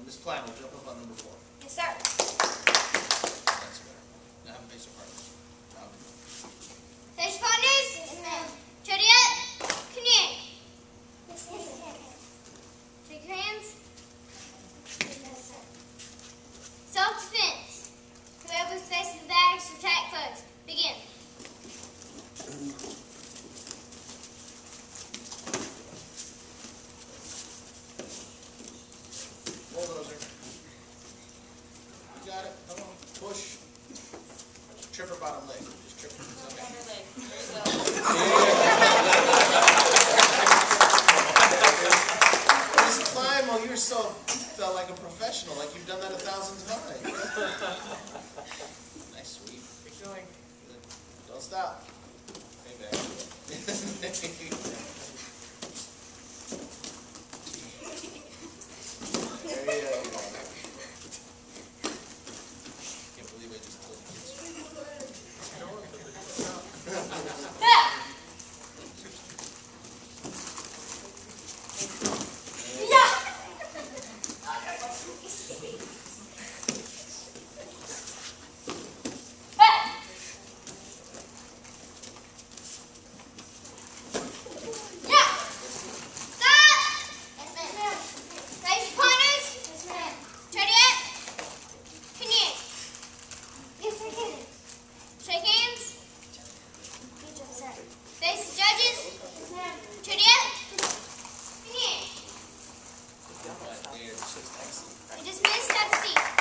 Miss Klein will jump up on number 4. Yes, sir. That's better. Now have a face of partners. Face of partners? Yes, ma'am. Juliet, Kanye. Yes, ma'am. Shake your hands. Yes, sir. Self-defense. Whoever's facing the bags, attack first. Begin. Bulldozer. You got it. Come on. Push. Trip her bottom leg. Just trip her. It's okay. There you go. Miss Klein, well, you're so felt like a professional, like you've done that 1,000 times. Nice sweep. Keep going. Good. Don't stop. Hey, back. There you go. Can't believe I just told kids. Shake hands. Face the judges. Juliet. Kanye. Right there. It's just excellent. You just missed. Have a seat.